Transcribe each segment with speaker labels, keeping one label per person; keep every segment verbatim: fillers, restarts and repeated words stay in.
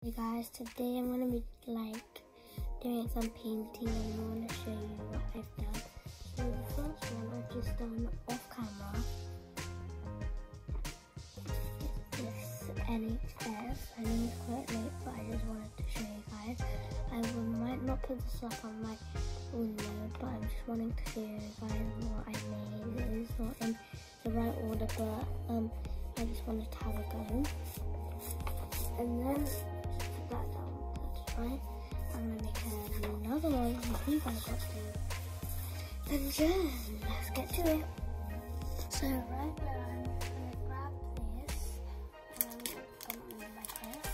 Speaker 1: Hey guys, today I'm gonna be like doing some painting and I want to show you what I've done. So the first one I've just done off camera is this N H S. I know it's quite late, but I just wanted to show you guys. I will, might not put this up on my window, but I'm just wanting to show you guys what I made. It is not in the right order, but um, I just wanted to have a go. And then put that down, that's right. I'm gonna make another one with you guys what to do. And yeah, let's get to it. So right now I'm gonna grab this and I'm gonna come on like this.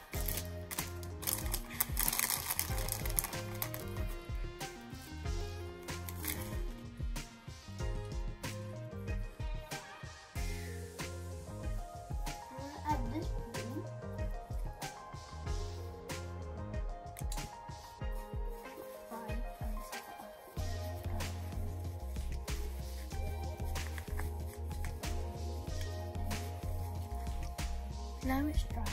Speaker 1: I'm gonna add this blue. Now it's dry.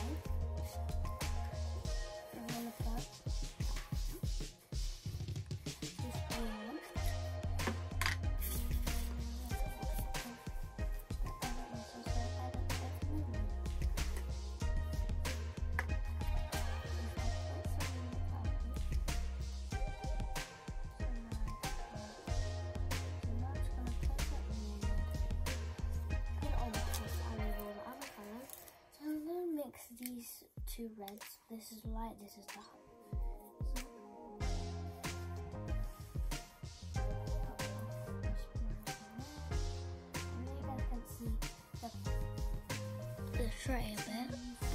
Speaker 1: I'm gonna put this blue one. Mix these two reds. This is light, this is dark. So, and then you guys can see the, the tray a bit.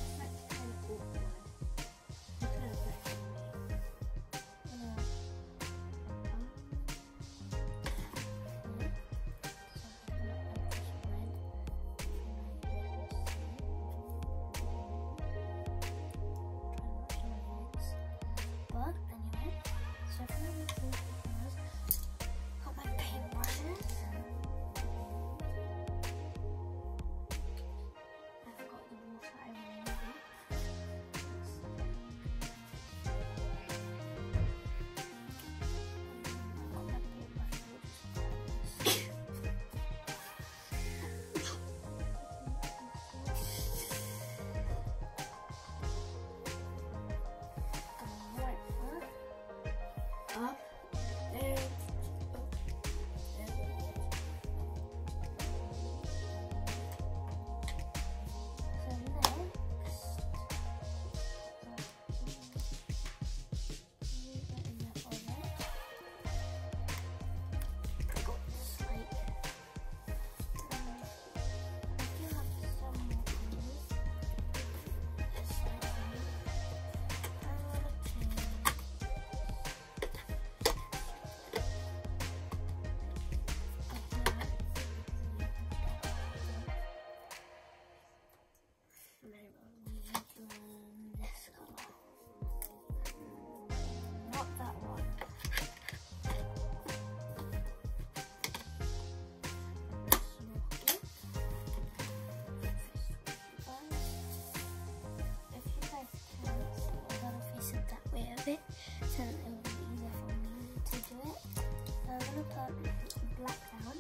Speaker 1: Up and up and up. So next, leave that in there for a bit. I got this like, um, I do have some more colours. Just like that. I want to change. This color, not that one. If you guys can, I'm gonna face it that way a bit, so that it will be easier for me to do it. So I'm gonna put black down.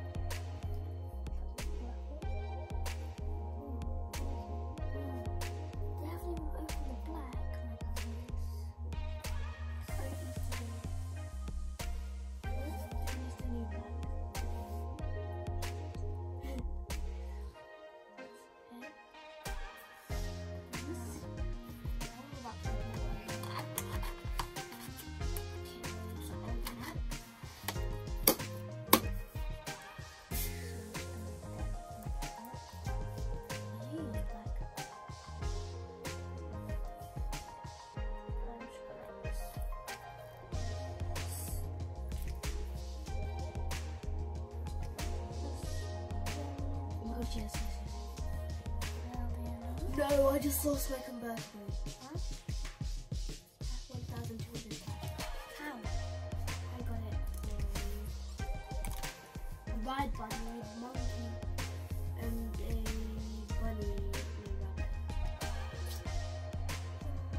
Speaker 1: No, I just saw smoke and burn. Huh? one thousand two hundred. How? I got it. Um, a ride bunny, a monkey, and a bunny, and a rabbit.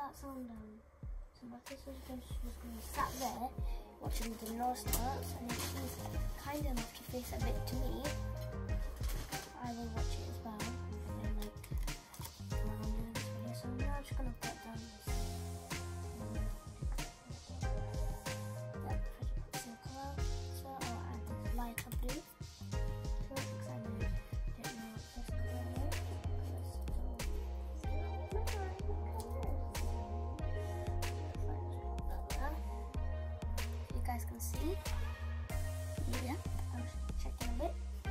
Speaker 1: that sound down. So my sister was going to be sat there watching the nurse dance, and if she's kind enough to face a bit to me, I will watch it as well. And like, while I'm doing this video, so now I'm just gonna put down this. That pretty colour. So I'll add this lighter blue. So because I know, don't know what this colour is. You guys can see. Yeah, I was checking a bit.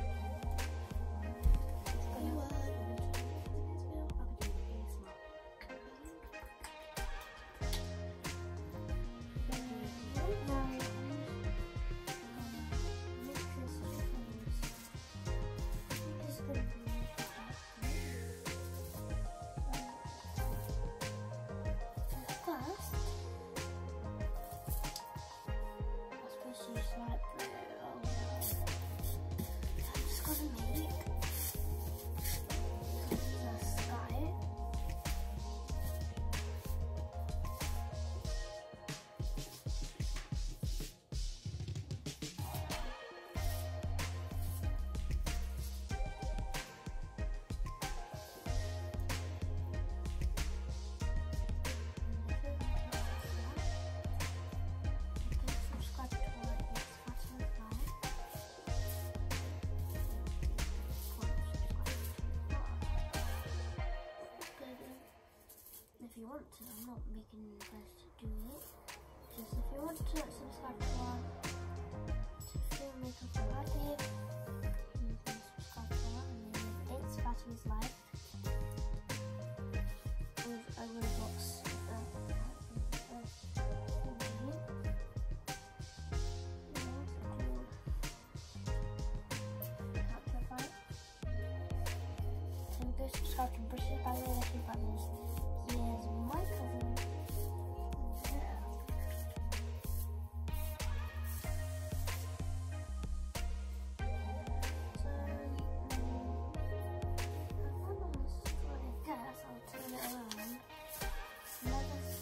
Speaker 1: If you want to, I'm not making you guys to do it. Just if you want to subscribe to our to feel makeup for happy, you can subscribe to our and then it's Fatty's Life with a Roblox uh, uh, so go subscribe to British Ballet Brothers. Here's my cousin. Yeah. So, um, I guess I'll turn it around. Let us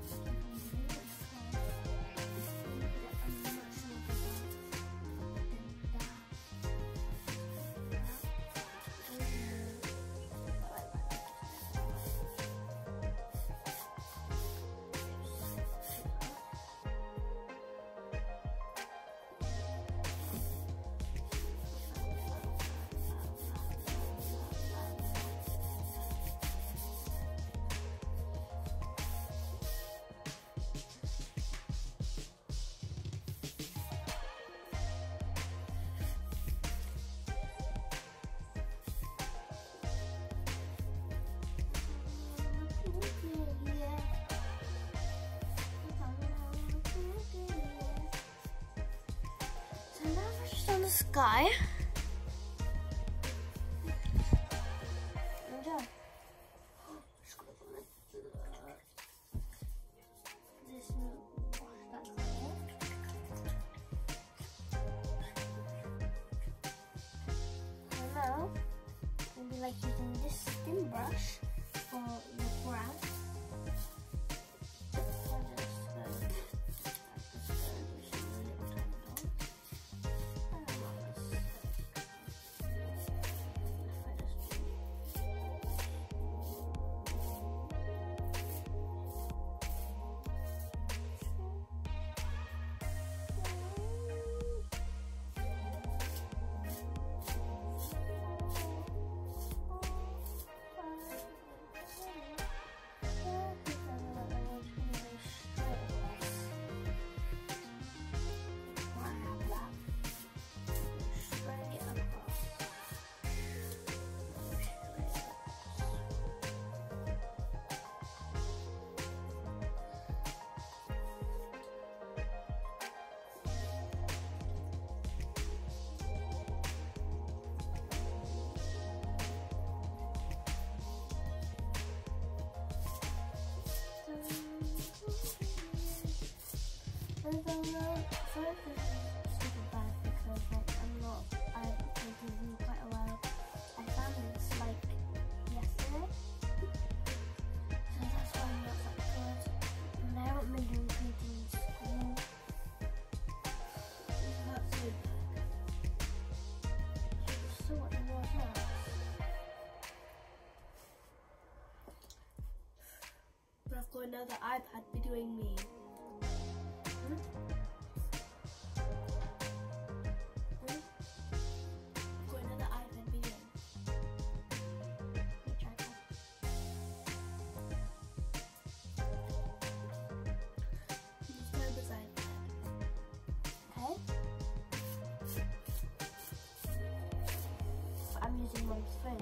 Speaker 1: sky. This and now we'll be like using this thin brush for the brown.
Speaker 2: I've got another iPad videoing me. Hmm? Hmm? I've got another iPad videoing. Which iPad? Use Toba's iPad. Okay? But I'm using Mom's phone.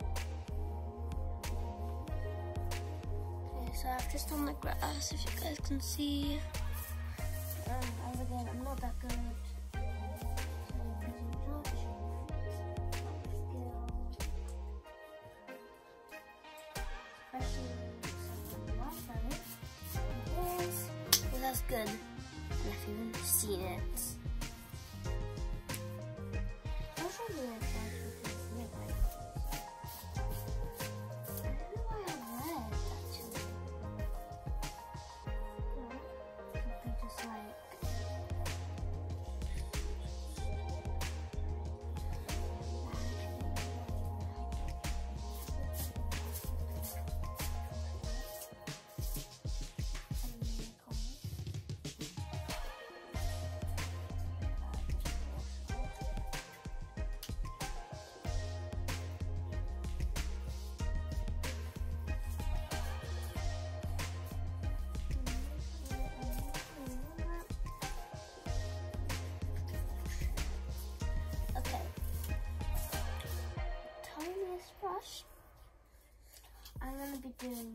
Speaker 2: So I've just done the grass, if you guys can see. Um, as again, I'm not that good. So pretty much. Especially some last time. Yes. Well, that's good. And I've even seen it. I'll show you it. Brush. I'm going to be doing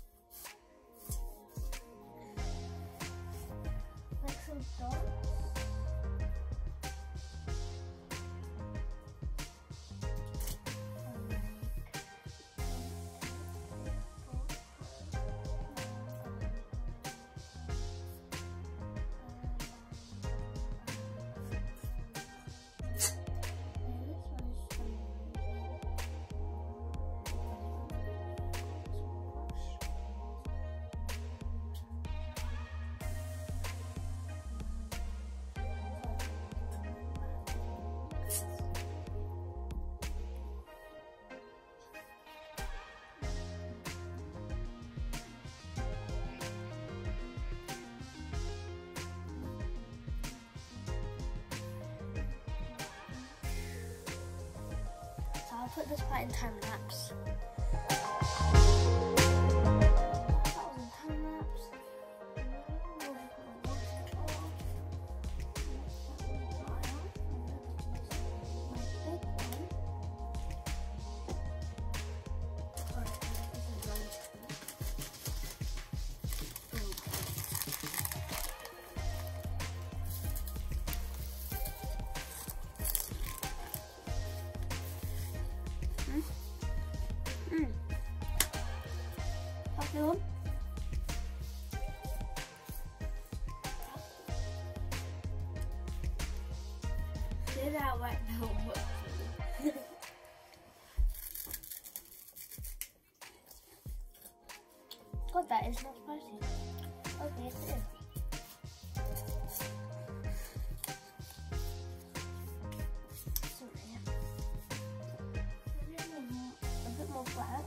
Speaker 2: like some dots. I'll put this part in time lapse. That was in time lapse. Mm. Pass me one. Say that right now. God, that is not spicy. Okay, it is. Black.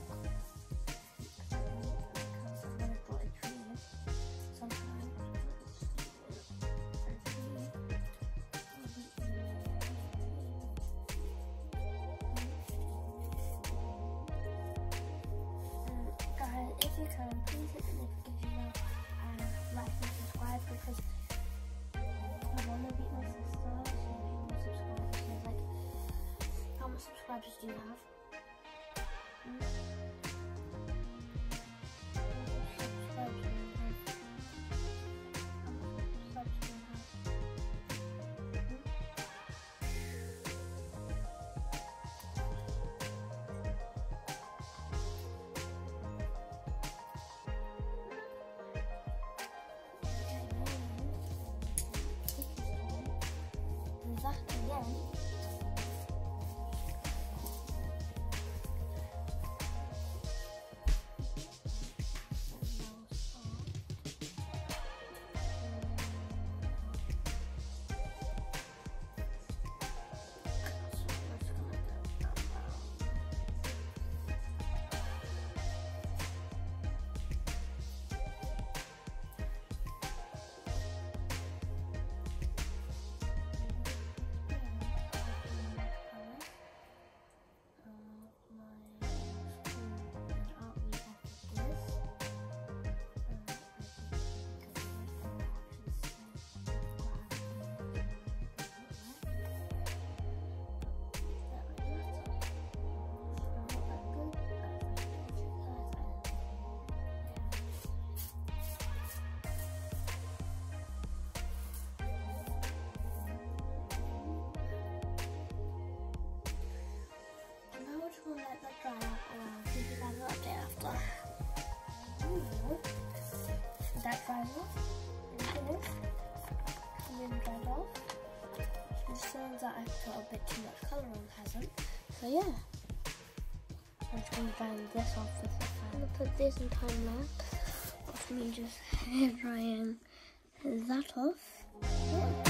Speaker 2: Guys, if you can, please hit the notification bell and like and subscribe because I want to beat my sister. So if you want to subscribe, because like, how much subscribers do you have? That again. off. It turns out I put a bit too much colour on, hasn't? So yeah. I'm just going to dry this off with the fan.
Speaker 1: I'm going to put this in time lapse of me just hair drying that off. Yeah.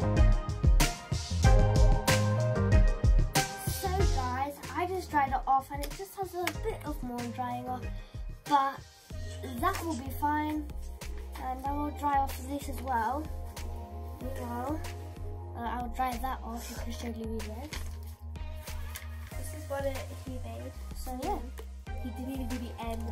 Speaker 2: So guys, I just dried it off and it just has a bit of more drying off, but that will be fine. And I will dry off this as well. Meanwhile, uh, I'll dry that off. You can show Louis this. This is what it, he made. So yeah, he did it at the end.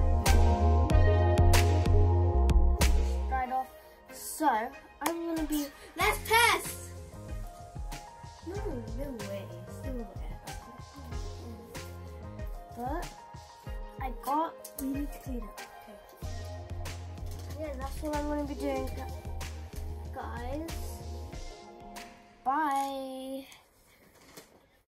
Speaker 2: Dried off. So I'm gonna be. Let's test. No, no way. Still there. But I got. We need to clean it. Okay. Yeah, that's what I'm gonna be doing.